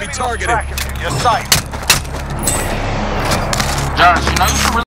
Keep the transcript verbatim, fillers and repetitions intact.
targeted. You're safe. Josh, you know you should really